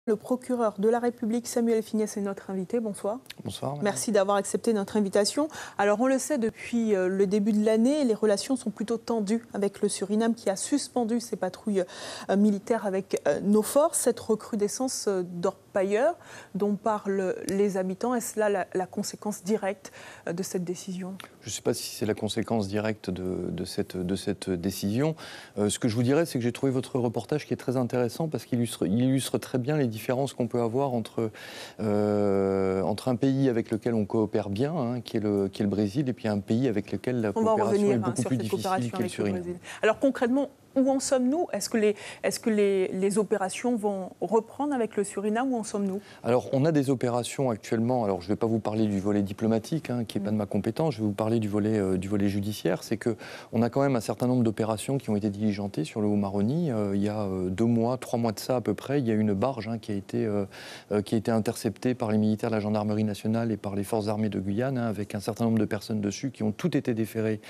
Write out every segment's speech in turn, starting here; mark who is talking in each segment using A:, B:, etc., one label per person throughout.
A: Le procureur de la République, Samuel Fignès, est notre invité. Bonsoir.
B: Bonsoir. Madame.
A: Merci d'avoir accepté notre invitation. Alors, on le sait, depuis le début de l'année, les relations sont plutôt tendues avec le Suriname qui a suspendu ses patrouilles militaires avec nos forces. Cette recrudescence d'orpailleurs dont parlent les habitants, est-ce là la conséquence directe de cette décision ?
B: Je ne sais pas si c'est la conséquence directe de cette décision. Ce que je vous dirais, c'est que j'ai trouvé votre reportage qui est très intéressant parce qu'il illustre très bien les différences qu'on peut avoir entre un pays avec lequel on coopère bien, hein, qui est le Brésil, et puis un pays avec lequel la coopération est beaucoup plus difficile, qui est le Suriname.
A: Alors concrètement, où en sommes-nous ? Est-ce que les opérations vont reprendre avec le Suriname ? Où en sommes-nous ?
B: Alors, on a des opérations actuellement. Alors, je ne vais pas vous parler du volet diplomatique, hein, qui n'est pas de ma compétence. Je vais vous parler du volet judiciaire. C'est qu'on a quand même un certain nombre d'opérations qui ont été diligentées sur le Haut-Maroni. Il y a 2 mois, 3 mois de ça à peu près, il y a une barge qui a été interceptée par les militaires de la gendarmerie nationale et par les forces armées de Guyane, hein, avec un certain nombre de personnes dessus qui ont toutes été déférées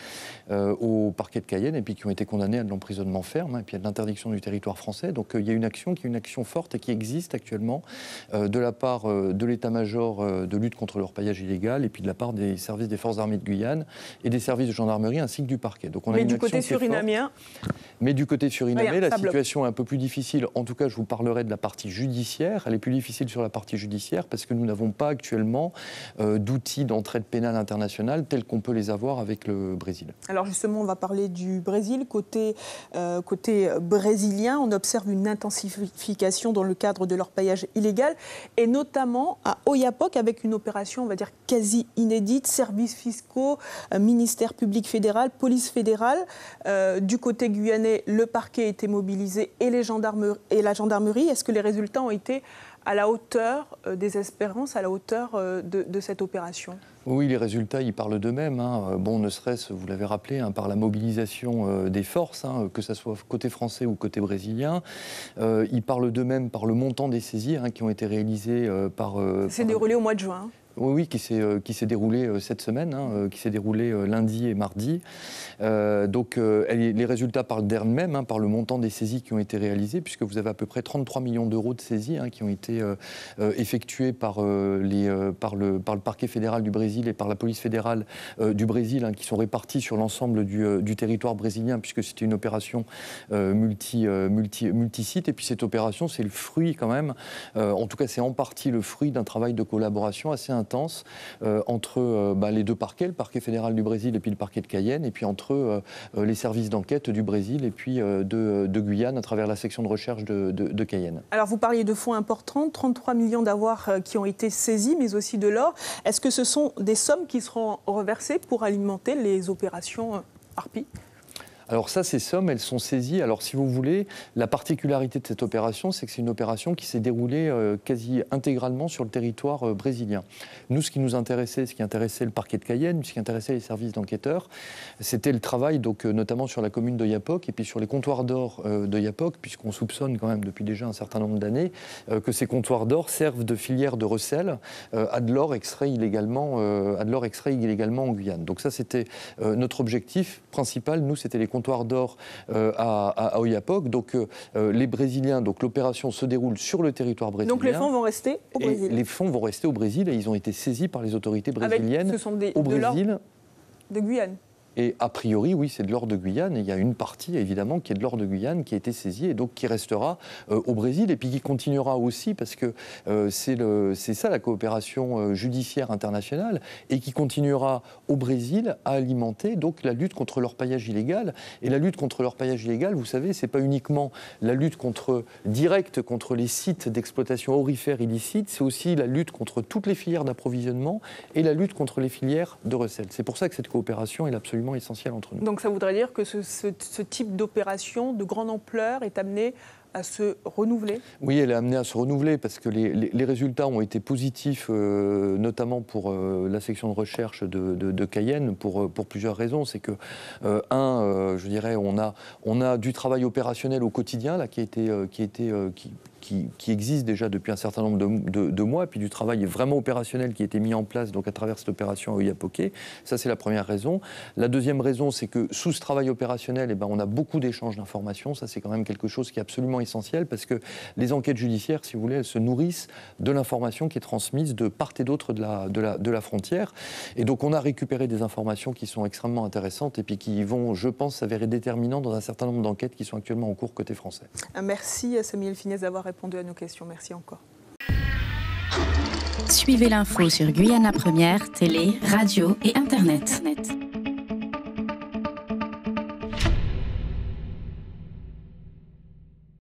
B: au parquet de Cayenne et puis qui ont été condamnées à de l'emprisonnement ferme, et puis à de l'interdiction du territoire français. Donc il y a une action qui est une action forte et qui existe actuellement de la part de l'état-major de lutte contre l'orpaillage illégal et puis de la part des services des forces armées de Guyane et des services de gendarmerie ainsi que du parquet. Donc on a
A: Mais
B: une
A: du
B: action
A: côté surinamien.
B: Mais du côté surinamais,
A: Rien,
B: la
A: ça
B: situation est un peu plus difficile. En tout cas, je vous parlerai de la partie judiciaire. Elle est plus difficile sur la partie judiciaire parce que nous n'avons pas actuellement d'outils d'entraide pénale internationale tels qu'on peut les avoir avec le Brésil.
A: Alors justement, on va parler du Brésil. Côté brésilien, on observe une intensification dans le cadre de l'orpaillage illégal et notamment à Oiapoque avec une opération, on va dire, quasi inédite, services fiscaux, ministère public fédéral, police fédérale. Du côté guyanais, le parquet a été mobilisé et la gendarmerie. Est-ce que les résultats ont été à la hauteur des espérances, à la hauteur de cette opération ?
B: Oui, les résultats, ils parlent d'eux-mêmes. Hein. Bon, ne serait-ce, vous l'avez rappelé, hein, par la mobilisation des forces, hein, que ce soit côté français ou côté brésilien. Ils parlent d'eux-mêmes par le montant des saisies qui ont été réalisées par...
A: C'est déroulé au mois de juin.
B: Oui, qui s'est déroulé cette semaine, qui s'est déroulé lundi et mardi. Donc les résultats parlent d'eux-mêmes, par le montant des saisies qui ont été réalisées, puisque vous avez à peu près 33 millions d'euros de saisies qui ont été effectuées par le parquet fédéral du Brésil et par la police fédérale du Brésil, qui sont répartis sur l'ensemble du territoire brésilien, puisque c'était une opération multisite. Et puis cette opération, c'est le fruit quand même, en tout cas c'est en partie le fruit d'un travail de collaboration assez intense entre les deux parquets, le parquet fédéral du Brésil et puis le parquet de Cayenne, et puis entre les services d'enquête du Brésil et puis de Guyane à travers la section de recherche de Cayenne.
A: Alors vous parliez de fonds importants, 33 millions d'avoirs qui ont été saisis, mais aussi de l'or. Est-ce que ce sont des sommes qui seront reversées pour alimenter les opérations Harpie ?
B: Alors ça, ces sommes, elles sont saisies. Alors si vous voulez, la particularité de cette opération, c'est que c'est une opération qui s'est déroulée quasi intégralement sur le territoire brésilien. Nous, ce qui nous intéressait, ce qui intéressait le parquet de Cayenne, ce qui intéressait les services d'enquêteurs, c'était le travail, donc, notamment sur la commune d'Oiapoque et puis sur les comptoirs d'or d'Oiapoque, puisqu'on soupçonne quand même depuis déjà un certain nombre d'années que ces comptoirs d'or servent de filière de recel à de l'or extrait illégalement en Guyane. Donc ça, c'était notre objectif principal. Nous, c'était les comptoirs d'or à Oiapoque. Donc les Brésiliens, donc l'opération se déroule sur le territoire brésilien.
A: Donc les fonds vont rester au Brésil.
B: Les fonds vont rester au Brésil et ils ont été saisis par les autorités brésiliennes au Brésil.
A: De Guyane.
B: Et a priori, oui, c'est de l'or de Guyane. Et il y a une partie, évidemment, qui est de l'or de Guyane, qui a été saisie et donc qui restera au Brésil et puis qui continuera aussi, parce que c'est ça la coopération judiciaire internationale, et qui continuera au Brésil à alimenter donc la lutte contre l'orpaillage illégal. Et la lutte contre l'orpaillage illégal, vous savez, c'est pas uniquement la lutte directe contre les sites d'exploitation aurifère illicite, c'est aussi la lutte contre toutes les filières d'approvisionnement et la lutte contre les filières de recel. C'est pour ça que cette coopération est absolument essentiel entre nous.
A: Donc ça voudrait dire que ce type d'opération de grande ampleur est amené à se renouveler ?
B: Oui, elle est amenée à se renouveler parce que les résultats ont été positifs, notamment pour la section de recherche de Cayenne, pour plusieurs raisons. C'est que, je dirais, on a du travail opérationnel au quotidien là, qui existe déjà depuis un certain nombre de mois, et puis du travail vraiment opérationnel qui a été mis en place donc, à travers cette opération à Oiapoque. Ça, c'est la première raison. La deuxième raison, c'est que sous ce travail opérationnel, on a beaucoup d'échanges d'informations. Ça, c'est quand même quelque chose qui est absolument essentiel parce que les enquêtes judiciaires, si vous voulez, elles se nourrissent de l'information qui est transmise de part et d'autre de la frontière. Et donc on a récupéré des informations qui sont extrêmement intéressantes et puis qui vont, je pense, s'avérer déterminantes dans un certain nombre d'enquêtes qui sont actuellement en cours côté français.
A: Merci Samuel Finesse d'avoir répondu à nos questions. Merci encore.
C: Suivez l'info sur Guyana Première, télé, radio et Internet.